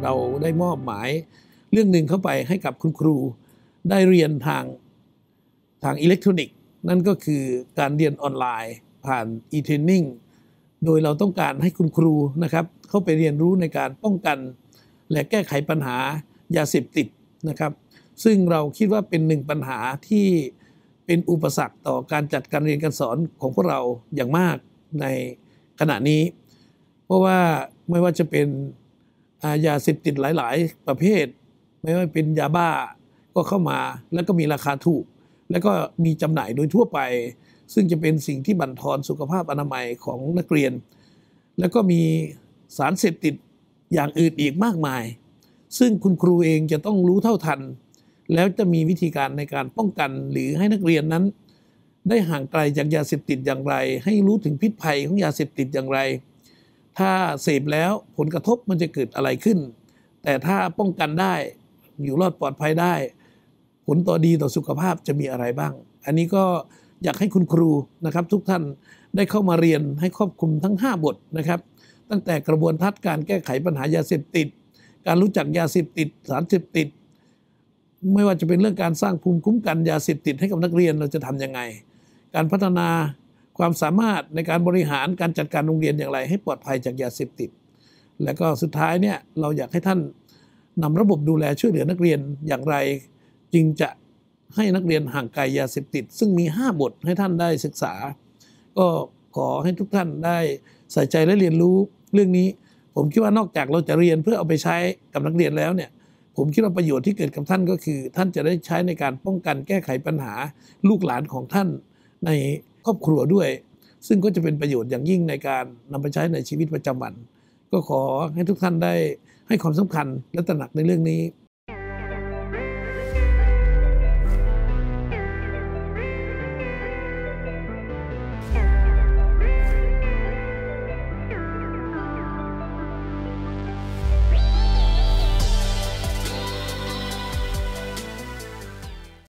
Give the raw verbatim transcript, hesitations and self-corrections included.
เราได้มอบหมายเรื่องหนึ่งเข้าไปให้กับคุณครูได้เรียนทางทางอิเล็กทรอนิกส์นั่นก็คือการเรียนออนไลน์ผ่าน e-training โดยเราต้องการให้คุณครูนะครับเข้าไปเรียนรู้ในการป้องกันและแก้ไขปัญหายาเสพติดนะครับซึ่งเราคิดว่าเป็นหนึ่งปัญหาที่เป็นอุปสรรคต่อการจัดการเรียนการสอนของพวกเราอย่างมากในขณะนี้เพราะว่าไม่ว่าจะเป็นยาเสพติดหลายๆประเภทไม่ว่าเป็นยาบ้าก็เข้ามาแล้วก็มีราคาถูกแล้วก็มีจำหน่ายโดยทั่วไปซึ่งจะเป็นสิ่งที่บั่นทอนสุขภาพอนามัยของนักเรียนแล้วก็มีสารเสพติดอย่างอื่นอีกมากมายซึ่งคุณครูเองจะต้องรู้เท่าทันแล้วจะมีวิธีการในการป้องกันหรือให้นักเรียนนั้นได้ห่างไกลจากยาเสพติดอย่างไรให้รู้ถึงพิษภัยของยาเสพติดอย่างไรถ้าเสพแล้วผลกระทบมันจะเกิดอะไรขึ้นแต่ถ้าป้องกันได้อยู่รอดปลอดภัยได้ผลต่อดีต่อสุขภาพจะมีอะไรบ้างอันนี้ก็อยากให้คุณครูนะครับทุกท่านได้เข้ามาเรียนให้ครอบคลุมทั้งห้าบทนะครับตั้งแต่กระบวนทัศน์การแก้ไขปัญหายาเสพติดการรู้จักยาเสพติดสารเสพติดไม่ว่าจะเป็นเรื่องการสร้างภูมิคุ้มกันยาเสพติดให้กับนักเรียนเราจะทำยังไงการพัฒนาความสามารถในการบริหารการจัดการโรงเรียนอย่างไรให้ปลอดภัยจากยาเสพติดและก็สุดท้ายเนี่ยเราอยากให้ท่านนำระบบดูแลช่วยเหลือนักเรียนอย่างไรจึงจะให้นักเรียนห่างไกลยาเสพติดซึ่งมีห้าบทให้ท่านได้ศึกษาก็ขอให้ทุกท่านได้ใส่ใจและเรียนรู้เรื่องนี้ผมคิดว่านอกจากเราจะเรียนเพื่อเอาไปใช้กับนักเรียนแล้วเนี่ยผมคิดว่าประโยชน์ที่เกิดกับท่านก็คือท่านจะได้ใช้ในการป้องกันแก้ไขปัญหาลูกหลานของท่านในครอบครัวด้วยซึ่งก็จะเป็นประโยชน์อย่างยิ่งในการนำไปใช้ในชีวิตประจำวันก็ขอให้ทุกท่านได้ให้ความสำคัญและตระหนักในเรื่องนี้